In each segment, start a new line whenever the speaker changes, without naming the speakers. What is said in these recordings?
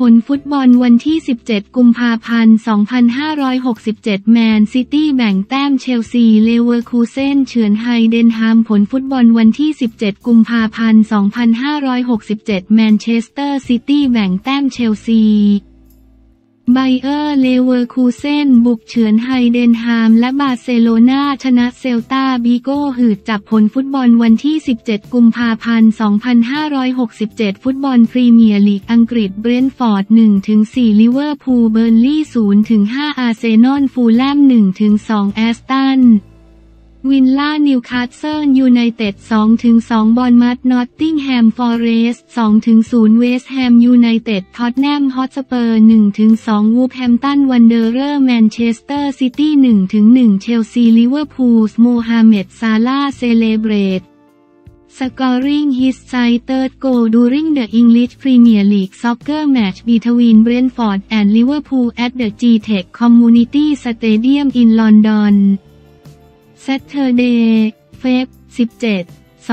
ลฟุตบอลวันที่ 17 กุมภาพันธ์ 2567 แมนซิตี้แบ่งแต้มเชลซีเลเวอร์คูเซ่นเฉือนไฮเดนแฮมผลฟุตบอลวันที่ 17 กุมภาพันธ์ 2567 แมนเชสเตอร์ซิตี้แบ่งแต้มเชลซีไบเออร์เลเวอร์คูเซ่นบุกเฉือนไฮเดนแฮมและบาร์เซโลนาชนะเซลตาบิโกหืดจับผลฟุตบอลวันที่ 17 กุมภาพันธ์ 2567 ฟุตบอลพรีเมียร์ลีกอังกฤษเบรนท์ฟอร์ด 1-4 ลิเวอร์พูลเบิร์นลีย์ 0-5 อาร์เซนอลฟูลแลม 1-2 แอสตันวิลล่านิวคาสเซิลยูไนเต็ด 2-2 บอร์นมัธนอตติงแฮมฟอเรสต์ 2-0 เวสต์แฮมยูไนเต็ดท็อตแนมฮอตสเปอร์ 1-2 วูล์ฟแฮมป์ตันวันเดอเรอร์แมนเชสเตอร์ซิตี้ 1-1 เชลซีลิเวอร์พูลโมฮัมเหม็ดซาลาห์เซเลเบรตscoring his third goal during the English Premier League soccer match between Brentford and Liverpool at the G-Tech Community Stadium in London Saturday, Feb. 17,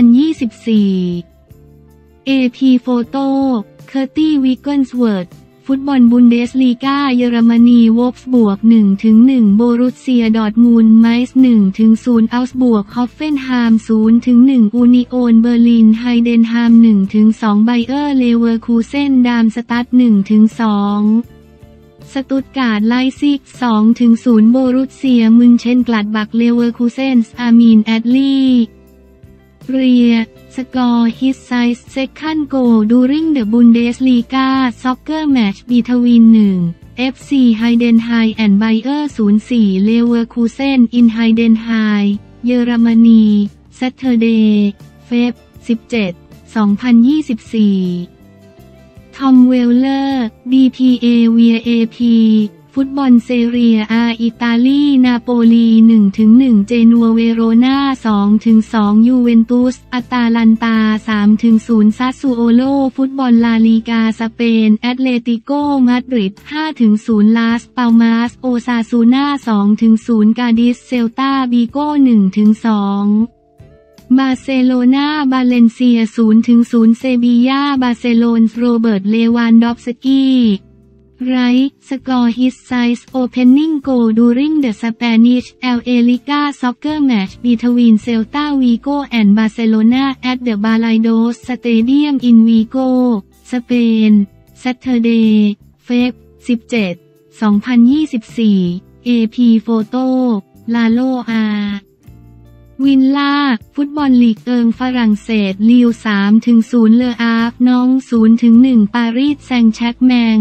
2024 AP Photo เคอร์ตี้ วิกเกิลสเวิร์ธฟุตบอลบุนเดสลีกาเยอรมนีวอล์ฟสบวก 1-1 โบรุสเซียดอร์ทมุนด์ไมซ์ 1-0 อัลส์บวกฮอฟเฟนไฮม์ 0-1 อูนิโอนเบอร์ลินไฮเดนแฮม 1-2 ไบเออร์เลเวอร์คูเซ่นดามสตัด 1-2 สตุตการ์ทไลป์ซิก 2-0 โบรุสเซียมึนเชนกลัดบักเลเวอร์คูเซ่นอามีนแอดลีเรียScore his second goal during the Bundesliga soccer match between 1. FC Heidenheim and Bayer 04 Leverkusen in Heidenheim เยอรมนี Saturday, Feb. 17, 2024 ทอมเวลเลอร์ DPA via AP ฟุตบอลเซเรียอาอิตาลีนาโปลี 1-1 เจนัวเวโรนา 2-2 ยูเวนตุสอาตาลันตา 3-0 ซัสซูโอโลฟุตบอลลาลีกาสเปนแอตเลติโกมาดริด 5-0 ลาสปาลมาสโอซาซูน่า 2-0 กาดิสเซลตาบิโก 1-2 บาร์เซโลนาบาเลนเซีย 0-0 เซบียาบาร์เซโลนโรเบิร์ตเลวานดอฟสกี้Right, score his opening goal during the Spanish LA Liga soccer match between Celta Vigo and Barcelona at the Balaídos Stadium in Vigo, Spain, Saturday, Feb. 17, 2024 AP Photo ลาโลอาวิลล่าฟุตบอลลีกเอิงฝรั่งเศสลิว 3-0 เลออาร์ฟน้อง 0-1 ปารีสแซงต์แชร์กแมง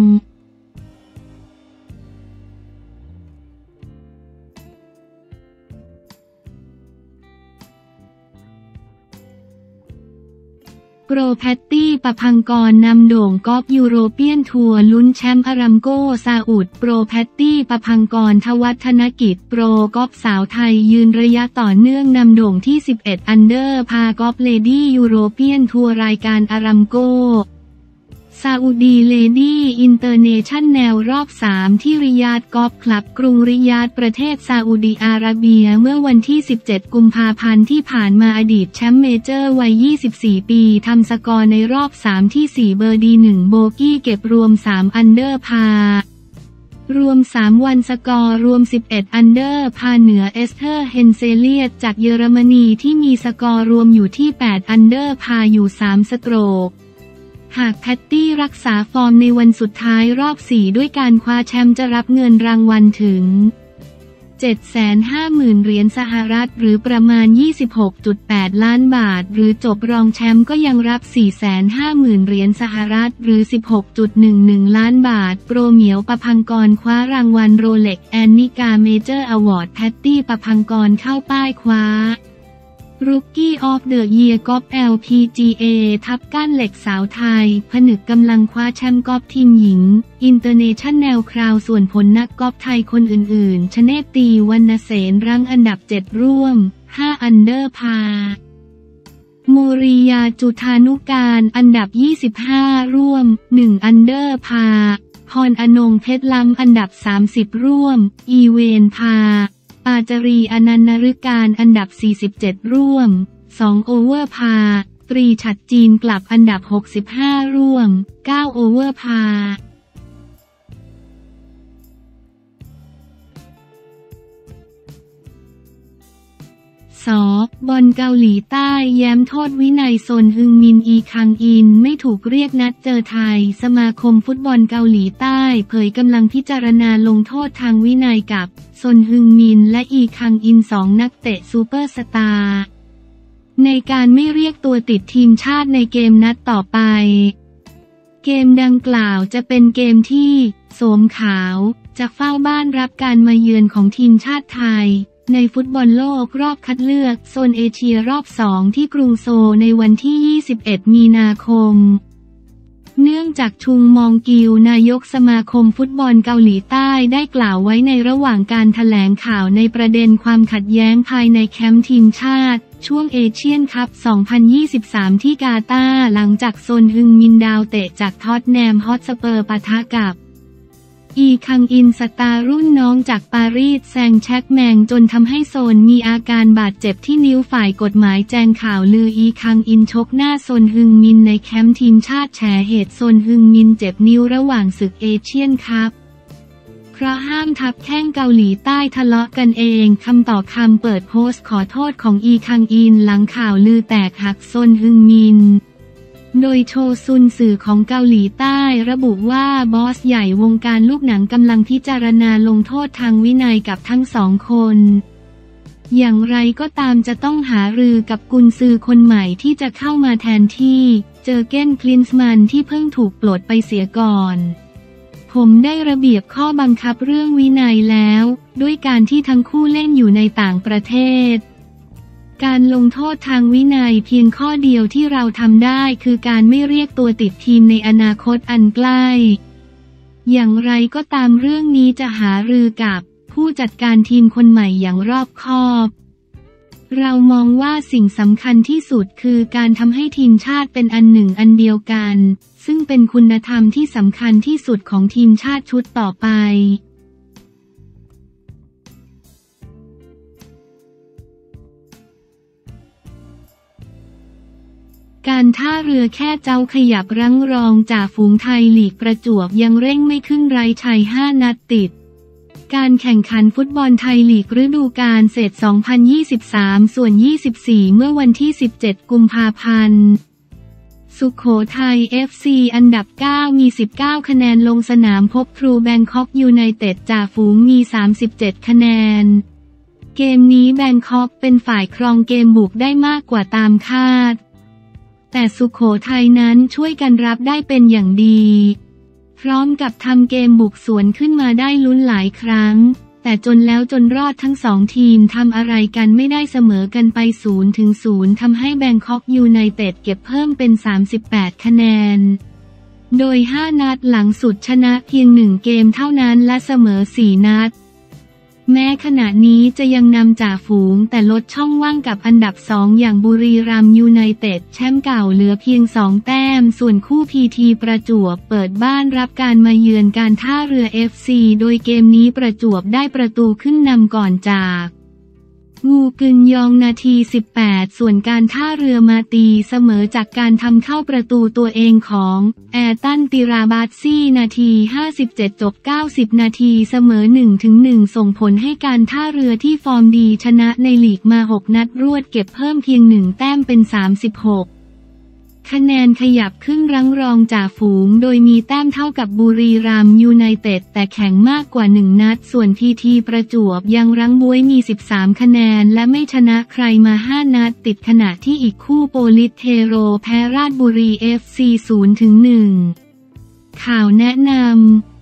โปรแพตตี้ประภังกรนำโด่งกอล์ฟยูโรเปียนทัวร์ลุ้นแชมป์อารามโกซาอุดโปรแพตตี้ประภังกรทวัฒนกิจโปรกอล์ฟสาวไทยยืนระยะต่อเนื่องนำโด่งที่ 11 อันเดอร์พากอล์ฟเลดี้ยูโรเปียนทัวร์รายการอารามโกซาอุดีเลดี้อินเตอร์เนชั่นแนลรอบ 3 ที่ริยาดกอล์ฟคลับกรุงริยาดประเทศซาอุดีอาระเบียเมื่อวันที่ 17 กุมภาพันธ์ที่ผ่านมาอดีตแชมป์เมเจอร์วัย 24 ปีทำสกอร์ในรอบ 3 ที่ 4 เบอร์ดี 1 โบกี้เก็บรวม 3 อันเดอร์พารวม 3 วันสกอร์รวม 11 อันเดอร์พาเหนือเอสเธอร์เฮนเซเลียตจากเยอรมนีที่มีสกอร์รวมอยู่ที่ 8 อันเดอร์พาอยู่ 3 สโตรกหากแพตตี้รักษาฟอร์มในวันสุดท้ายรอบ 4 ด้วยการคว้าแชมป์จะรับเงินรางวัลถึง 750,000 เหรียญสหรัฐหรือประมาณ 26.8 ล้านบาทหรือจบรองแชมป์ก็ยังรับ 450,000 เหรียญสหรัฐหรือ 16.11 ล้านบาทโปรเหมียวประภังกรคว้ารางวัลโรเล็กแอนนิกาเมเจอร์อวอร์ดแพตตี้ประภังกรเข้าป้ายคว้าRookie of the Year กอล์ฟ LPGA ทับก้านเหล็กสาวไทยผนึกกำลังคว้าแชมป์กอล์ฟทีมหญิง International Crown ส่วนผลนักกอล์ฟไทยคนอื่นๆชเนตตีวรรณเสนรั้งอันดับ 7 ร่วม 5 อันเดอร์พาโมริยาจุธานุการอันดับ 25 ร่วม 1 อันเดอร์พาพรอนงเพชรล้ำอันดับ 30 ร่วม อีเวนพาปาจารีอนันต์นฤการอันดับ 47 ร่วม 2 โอเวอร์พาตรีฉัตรจีนกลับอันดับ 65 ร่วม 9 โอเวอร์พาสบอลเกาหลีใต้แย้มโทษวินัยซนฮึงมินอีคังอินไม่ถูกเรียกนัดเจอไทยสมาคมฟุตบอลเกาหลีใต้เผยกำลังพิจารณาลงโทษทางวินัยกับซนฮึงมินและอีคังอิน2นักเตะซูเปอร์สตาร์ในการไม่เรียกตัวติดทีมชาติในเกมนัดต่อไปเกมดังกล่าวจะเป็นเกมที่โสมขาวจะเฝ้าบ้านรับการมาเยือนของทีมชาติไทยในฟุตบอลโลกรอบคัดเลือกโซนเอเชียรอบ2ที่กรุงโซลในวันที่ 21 มีนาคมเนื่องจากชุงมองกิวนายกสมาคมฟุตบอลเกาหลีใต้ได้กล่าวไว้ในระหว่างการแถลงข่าวในประเด็นความขัดแย้งภายในแคมป์ทีมชาติช่วงเอเชียนคัพ 2023 ที่กาตาร์หลังจากซนฮึงมินดาวเตะจากท็อตแนมฮอตสเปอร์ปะทะกับอีคังอินสตาร์รุ่นน้องจากปารีสแซงแช็กแมงจนทำให้โซนมีอาการบาดเจ็บที่นิ้วฝ่ายกฎหมายแจ้งข่าวลืออีคังอินชกหน้าซนฮึงมินในแคมป์ทีมชาติแฉเหตุซนฮึงมินเจ็บนิ้วระหว่างศึกเอเชียนคัพเพราะห้ามทัพแข้งเกาหลีใต้ทะเลาะกันเองคำต่อคำเปิดโพสต์ขอโทษของอีคังอินหลังข่าวลือแตกหักซนฮึงมินโดยโชซุนสื่อของเกาหลีใต้ระบุว่าบอสใหญ่วงการลูกหนังกำลังพิจารณาลงโทษทางวินัยกับทั้งสองคนอย่างไรก็ตามจะต้องหารือกับกุนซือคนใหม่ที่จะเข้ามาแทนที่เจอร์เก้นคลินส์มันที่เพิ่งถูกปลดไปเสียก่อนผมได้ระเบียบข้อบังคับเรื่องวินัยแล้วด้วยการที่ทั้งคู่เล่นอยู่ในต่างประเทศการลงโทษทางวินัยเพียงข้อเดียวที่เราทำได้คือการไม่เรียกตัวติดทีมในอนาคตอันใกล้อย่างไรก็ตามเรื่องนี้จะหารือกับผู้จัดการทีมคนใหม่อย่างรอบคอบเรามองว่าสิ่งสำคัญที่สุดคือการทำให้ทีมชาติเป็นอันหนึ่งอันเดียวกันซึ่งเป็นคุณธรรมที่สำคัญที่สุดของทีมชาติชุดต่อไปการท่าเรือแค่เจ้าขยับรั้งรองจ่าฝูงไทยลีกประจวบยังเร่งไม่ขึ้นไร้ชัย5 นัดติดการแข่งขันฟุตบอลไทยลีกฤดูกาลเศษ 2023 ส่วน 24 เมื่อวันที่ 17 กุมภาพันธ์สุโขทัย FC อันดับ 9 มี 19 คะแนนลงสนามพบทรูแบงคอกยูไนเต็ดจ่าฝูงมี 37 คะแนนเกมนี้แบงคอกเป็นฝ่ายครองเกมบุกได้มากกว่าตามคาดแต่สุโขทัยนั้นช่วยกันรับได้เป็นอย่างดีพร้อมกับทำเกมบุกสวนขึ้นมาได้ลุ้นหลายครั้งแต่จนแล้วจนรอดทั้งสองทีมทำอะไรกันไม่ได้เสมอกันไป0-0ทำให้แบงคอกยูไนเต็ดเก็บเพิ่มเป็น38 คะแนนโดย5 นัดหลังสุดชนะเพียง1 เกมเท่านั้นและเสมอ4 นัดแม้ขณะนี้จะยังนำจ่าฝูงแต่ลดช่องว่างกับอันดับ2อย่างบุรีรัมย์ยูไนเต็ดแชมป์เก่าเหลือเพียง2 แต้มส่วนคู่พีทีประจวบเปิดบ้านรับการมาเยือนการท่าเรือ FC โดยเกมนี้ประจวบได้ประตูขึ้นนำก่อนจากงูกึนยองนาที 18 ส่วนการท่าเรือมาตีเสมอจากการทำเข้าประตูตัวเองของแอร์ตันติราบาตซี่นาที 57 จบ 90 นาทีเสมอ 1-1 ส่งผลให้การท่าเรือที่ฟอร์มดีชนะในลีกมา 6 นัดรวดเก็บเพิ่มเพียง1 แต้มเป็น 36 คะแนนขยับขึ้นรั้งรองจ่าฝูงโดยมีแต้มเท่ากับบุรีรัมย์ยูไนเต็ดแต่แข่งมากกว่า1 นัดส่วนพีทีประจวบยังรั้งบ๊วยมี13 คะแนนและไม่ชนะใครมา 5 นัดติดขณะที่อีกคู่โปลิสเทโรแพ้ราชบุรี FC 0-1 ข่าวแนะนำ